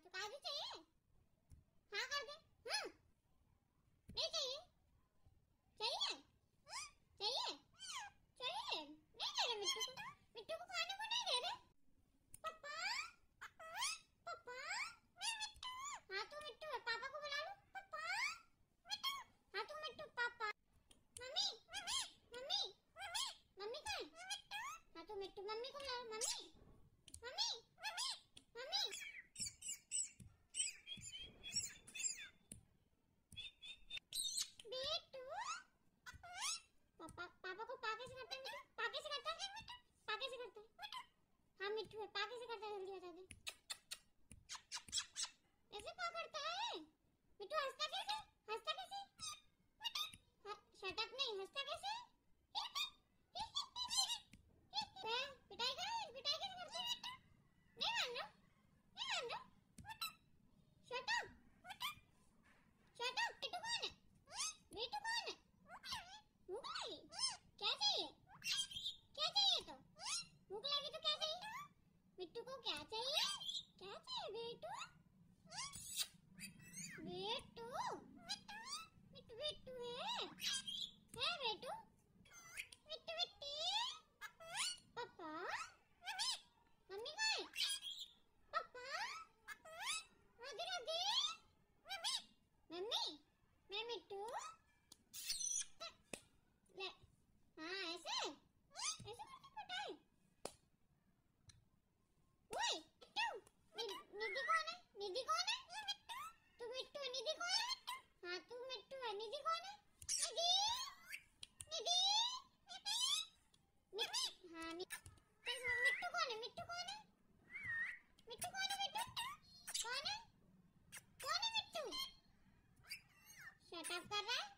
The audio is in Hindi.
तो काजू चाहिए? हाँ कर दे। हाँ नहीं चाहिए? चाहिए? चाहिए? चाहिए? नहीं दे रहे मिट्टू को। मिट्टू को खाने को नहीं दे रहे। पापा पापा हाँ तू मिट्टू है, पापा को बुला लो। पापा हाँ तू मिट्टू। पापा मम्मी मम्मी मम्मी कहाँ है? हाँ तू मिट्टू, मम्मी को बुला लो। मम्मी मम्मी मम्मी बेटू। पापा पापा को पा कैसे करते हैं मिट्टू? पा कैसे करता है? पा कैसे करता है? हाँ मिट्टू है, पा कैसे करता है? जल्दी बता दे। ऐसे पा करता है मिट्टू? हंसता कैसे? हंसता कैसे? Shut up. नहीं हंसता कैसे? पिटाई कर, पिटाई कैसे करते हैं? नहीं मान रहा, नहीं मान रहा। Shut up, shut up. बेटू कौन है? बेटू कौन है? भूख लगी? क्या चाहिए? क्या चाहिए? तो भूख लगी तो क्या चाहिए? मिट्टू को क्या चाहिए? क्या चाहिए बेटू? बेटू मिट्टू बेटू है बेटू। मिट्टू मिट्टी। पापा मम्मी कहाँ है? पापा राधे राधे। मम्मी मैं मिट्टू। ले हाँ ऐसे ऐसे करके पिटाई। ओए मिट्टू निधि कौन है? निधि कौन है? तू मिट्टू है, निधि कौन है? हाँ तू मिट्टू है, निधि कौन है? निधि निधि हाँ मिट्टू कौन है? मिट्टू कौन है? मिट्टू कौन है? मिट्टू कौन है? कौन है मिट्टू? शट अप कर रहा है।